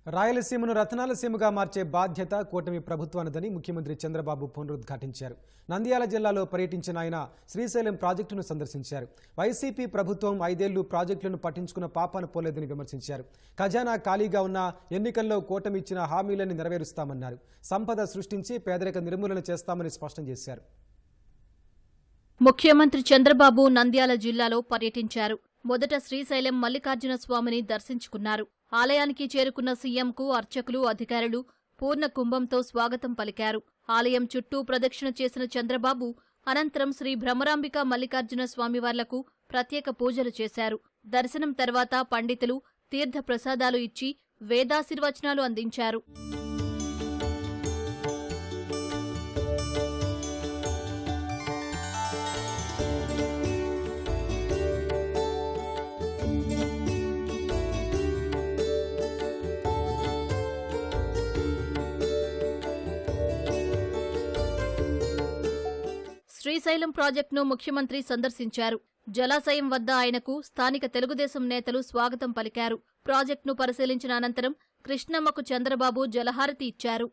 రాయలసీమను రతనాల సీమగా మార్చే బాధ్యత కూటమి ప్రభుత్వానిదని ముఖ్యమంత్రి చంద్రబాబు పునరుద్ఘాటించారు. నంద్యాల జిల్లాలో పర్యటించిన ఆయన శ్రీశైలం ప్రాజెక్టును సందర్శించారు. వైసీపీ ప్రభుత్వం 5 ఏళ్లు ప్రాజెక్టులను పట్టించుకున్న పాపాన పోలేదని విమర్శించారు. ఖజానా ఖాళీగా ఉన్న ఎన్నికల్లో కూటమి ఇచ్చిన హామీలను నెరవేరుస్తామన్నారు. సంపద సృష్టించి పేదరిక నిర్మూలన చేస్తామని స్పష్టం చేశారు. ముఖ్యమంత్రి చంద్రబాబు నంద్యాల జిల్లాలో పర్యటించారు. మొదట శ్రీశైలం మల్లికార్జున స్వామిని దర్శించుకున్నారు. ఆలయానికి చేరుకున్న సీఎంకు అర్చకులు, అధికారులు పూర్ణ కుంభంతో స్వాగతం పలికారు. ఆలయం చుట్టూ ప్రదక్షిణ చేసిన చంద్రబాబు అనంతరం శ్రీ భ్రమరాంబిక మల్లికార్జున స్వామివార్లకు ప్రత్యేక పూజలు చేశారు. దర్శనం తర్వాత పండితులు తీర్థ ప్రసాదాలు ఇచ్చి వేదాశీర్వచనాలు అందించారు. శ్రీశైలం ప్రాజెక్టును ముఖ్యమంత్రి సందర్శించారు. జలాశయం వద్ద ఆయనకు స్థానిక తెలుగుదేశం నేతలు స్వాగతం పలికారు. ప్రాజెక్టును పరిశీలించిన అనంతరం కృష్ణమ్మకు చంద్రబాబు జలహారతి ఇచ్చారు.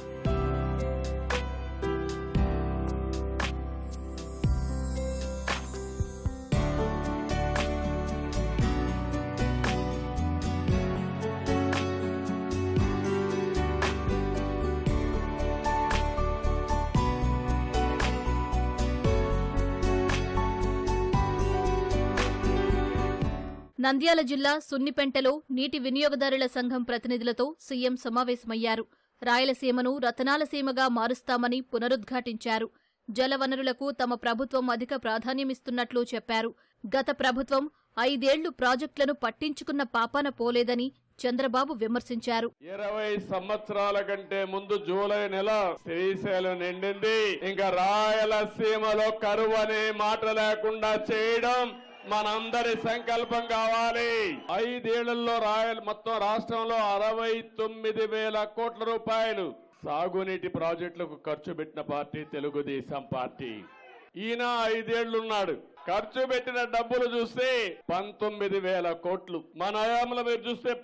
నంద్యాల జిల్లా సున్నిపెంటలో నీటి వినియోగదారుల సంఘం ప్రతినిధులతో సీఎం సమావేశమయ్యారు. రాయలసీమను రతనాల సీమగా మారుస్తామని పునరుద్ఘాటించారు. జలవనరులకు తమ ప్రభుత్వం అధిక ప్రాధాన్యమిస్తున్నట్లు చెప్పారు. గత ప్రభుత్వం 5 ఏళ్లు ప్రాజెక్టులను పట్టించుకున్న పాపాన పోలేదని చంద్రబాబు విమర్శించారు. 20 సంవత్సరాల కంటే ముందు జూలై నెల శ్రీశైలం నిండింది. ఇంకా రాయలసీమలో కరువు అనే మాట లేకుండా చేయడం మనందరి సంకల్పం కావాలి. 5 ఏళ్లలో మొత్తం రాష్ట్రంలో 69,000 కోట్ల రూపాయలు సాగునీటి ప్రాజెక్టులకు ఖర్చు పెట్టిన పార్టీ తెలుగుదేశం పార్టీ. ఈయన 5 ఏళ్లున్నాడు. ఖర్చు పెట్టిన డబ్బులు చూస్తే 19,000 కోట్లు. మన హయాంలో మీరు చూస్తే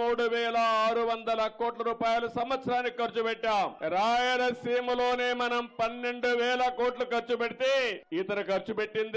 13,600 కోట్ల రూపాయలు సంవత్సరానికి ఖర్చు పెట్టాం. రాయలసీమలోనే మనం 12,000 కోట్లు ఖర్చు పెడితే ఇతర ఖర్చు పెట్టింది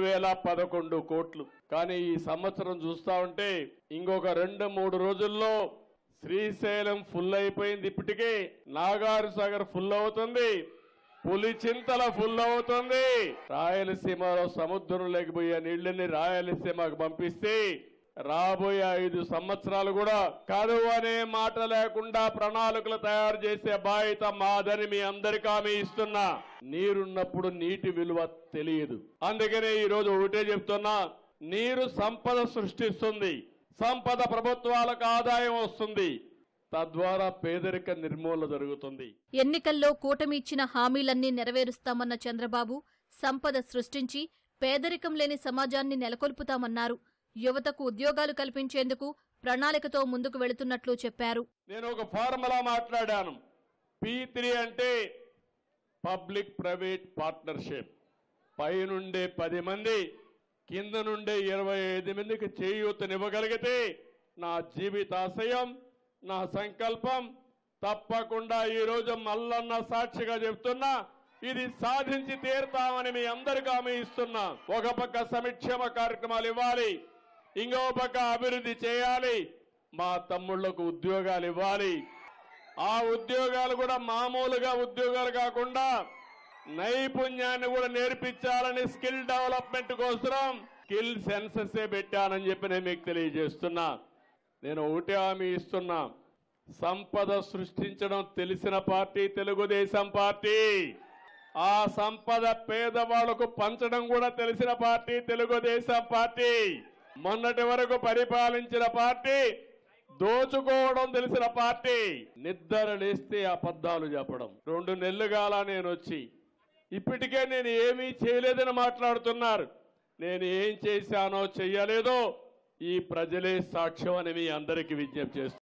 2,011 కోట్లు. కానీ ఈ సంవత్సరం చూస్తా ఉంటే ఇంకొక 2-3 రోజుల్లో శ్రీశైలం ఫుల్ అయిపోయింది. ఇప్పటికే నాగార్ సాగర్ ఫుల్ అవుతుంది, పులిచింతల ఫుల్ అవుతుంది. రాయలసీమలో సముద్రం లేకపోయే నీళ్లని రాయలసీమకు పంపిస్తే రాబోయే 5 సంవత్సరాలు కూడా కరువు అనే మాట లేకుండా ప్రణాళికలు తయారు చేసే బాధ్యత మాదని మీ అందరికీ హామీ ఇస్తున్నా. నీరున్నప్పుడు నీటి విలువ తెలియదు. అందుకనే ఈ రోజు ఒకటే చెప్తున్నా, నీరు సంపద సృష్టిస్తుంది, సంపద ప్రభుత్వాలకు ఆదాయం వస్తుంది, తద్వారా పేదరిక నిర్మూలన జరుగుతుంది. ఎన్నికల్లో కూటమి ఇచ్చిన హామీలన్నీ నెరవేరుస్తామన్న చంద్రబాబు సంపద సృష్టించి పేదరికం లేని సమాజాన్ని నెలకొల్పుతామన్నారు. యువతకు ఉద్యోగాలు కల్పించేందుకు ప్రణాళికతో ముందుకు వెళుతున్నట్లు చెప్పారు. నేను ఒక ఫార్ములా మాట్లాడాను. P3 అంటే పబ్లిక్ ప్రైవేట్ పార్ట్నర్షిప్. పైనుండే 10 మంది, కింద నుండే 25 మందికి చేయూతనివ్వగలిగితే నా జీవితాశయం, నా సంకల్పం తప్పకుండా ఈ రోజు మల్లన్న సాక్షిగా చెప్తున్నా, ఇది సాధించి తీరుతామని మీ అందరికీ హామీ ఇస్తున్నా. ఒక పక్క సంక్షేమ కార్యక్రమాలు ఇవ్వాలి, ఇంకో పక్క అభివృద్ధి చేయాలి, మా తమ్ముళ్లకు ఉద్యోగాలు ఇవ్వాలి. ఆ ఉద్యోగాలు కూడా మామూలుగా ఉద్యోగాలు కాకుండా నైపుణ్యాన్ని కూడా నేర్పించాలని స్కిల్ డెవలప్మెంట్ కోసం స్కిల్ సెన్సెస్ పెట్టానని చెప్పి నేను మీకు తెలియజేస్తున్నా. నేను ఒకటే హామీ ఇస్తున్నా, సంపద సృష్టించడం తెలిసిన పార్టీ తెలుగుదేశం పార్టీ. ఆ సంపద పేదవాళ్లకు పంచడం కూడా తెలిసిన పార్టీ తెలుగుదేశం పార్టీ. మొన్నటి వరకు పరిపాలించిన పార్టీ దోచుకోవడం తెలిసిన పార్టీ. నిద్ర లేస్తే అబద్ధాలు చెప్పడం. 2 నెలలుగాల నేను వచ్చి ఇప్పటికే నేను ఏమీ చేయలేదని మాట్లాడుతున్నారు. నేను ఏం చేశానో చెయ్యలేదో ఈ ప్రజలే సాక్ష్యం అని మీ అందరికీ విజ్ఞప్తి చేస్తున్నాను.